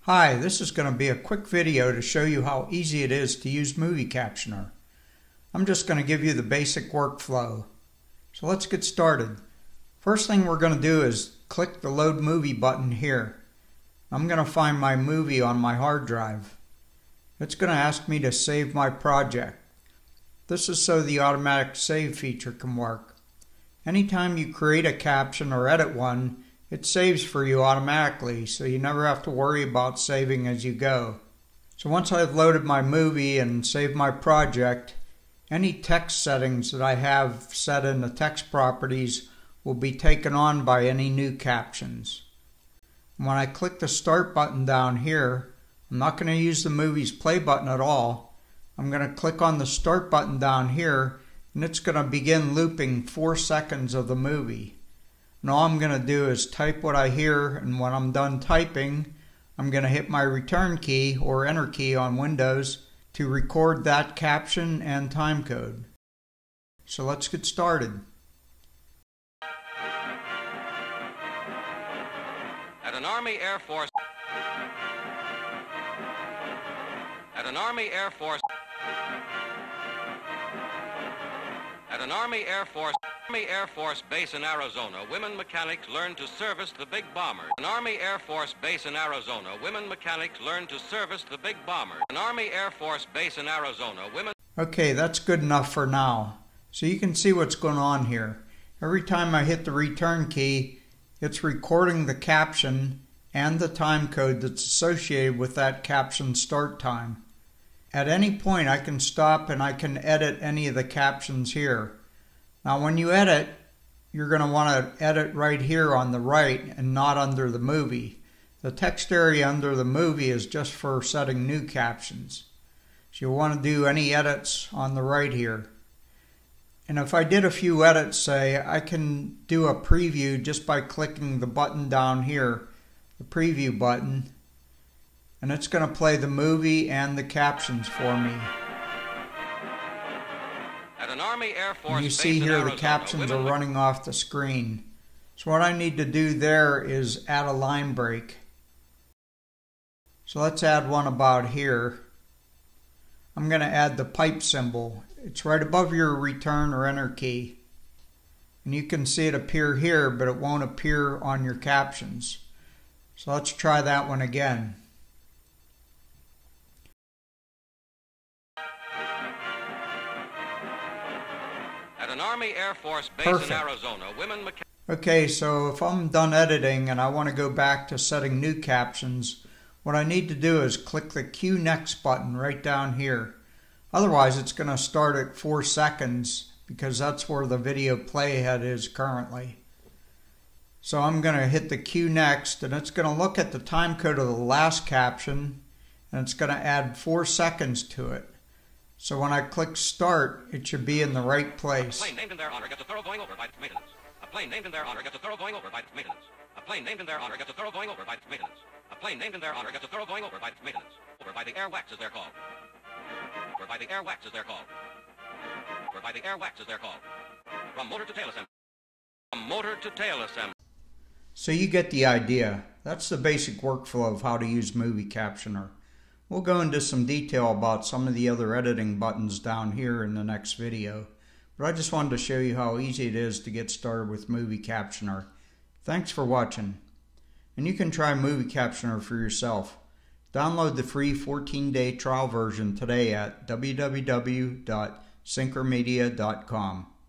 Hi, this is going to be a quick video to show you how easy it is to use MovieCaptioner. I'm just going to give you the basic workflow. So let's get started. First thing we're going to do is click the Load Movie button here. I'm going to find my movie on my hard drive. It's going to ask me to save my project. This is so the automatic save feature can work. Anytime you create a caption or edit one, it saves for you automatically, so you never have to worry about saving as you go. So once I've loaded my movie and saved my project, any text settings that I have set in the text properties will be taken on by any new captions. And when I click the Start button down here, I'm not going to use the movie's play button at all. I'm going to click on the Start button down here, and it's going to begin looping 4 seconds of the movie. And all I'm going to do is type what I hear, and when I'm done typing, I'm going to hit my return key or enter key on Windows to record that caption and timecode. So let's get started. At an Army Air Force At an Army Air Force base in Arizona, women mechanics learn to service the big bombers. An Army Air Force base in Arizona, women mechanics learn to service the big bombers. An Army Air Force base in Arizona, women... Okay, that's good enough for now. So you can see what's going on here. Every time I hit the return key, it's recording the caption and the time code that's associated with that caption start time. At any point I can stop and I can edit any of the captions here. Now when you edit, you're going to want to edit right here on the right and not under the movie. The text area under the movie is just for setting new captions. So you'll want to do any edits on the right here. And if I did a few edits, say, I can do a preview just by clicking the button down here, the preview button, and it's going to play the movie and the captions for me. At an Army Air Force and you see here the captions are running off the screen. So what I need to do there is add a line break. So let's add one about here. I'm going to add the pipe symbol. It's right above your return or enter key. And you can see it appear here, but it won't appear on your captions. So let's try that one again. At an Army Air Force base Perfect. in Arizona, women mechanics... Okay, so if I'm done editing and I want to go back to setting new captions, what I need to do is click the Q Next button right down here. Otherwise, it's going to start at 4 seconds because that's where the video playhead is currently. So I'm going to hit the Q Next, and it's going to look at the time code of the last caption, and it's going to add 4 seconds to it. So when I click Start, it should be in the right place. A plane named in their honor gets a thorough going over by its maintenance. A plane named in their honor gets a thorough going over by its maintenance. A plane named in their honor gets a thorough going over by its maintenance. A plane named in their honor gets a thorough going over by its maintenance. Over by the air wax as they're called. Over by the air wax as they're called. Over by the air wax as they're called. From motor to tail assembly. From motor to tail assembly. So you get the idea. That's the basic workflow of how to use MovieCaptioner. We'll go into some detail about some of the other editing buttons down here in the next video. But I just wanted to show you how easy it is to get started with MovieCaptioner. Thanks for watching. And you can try MovieCaptioner for yourself. Download the free 14-day trial version today at www.synchromedia.com.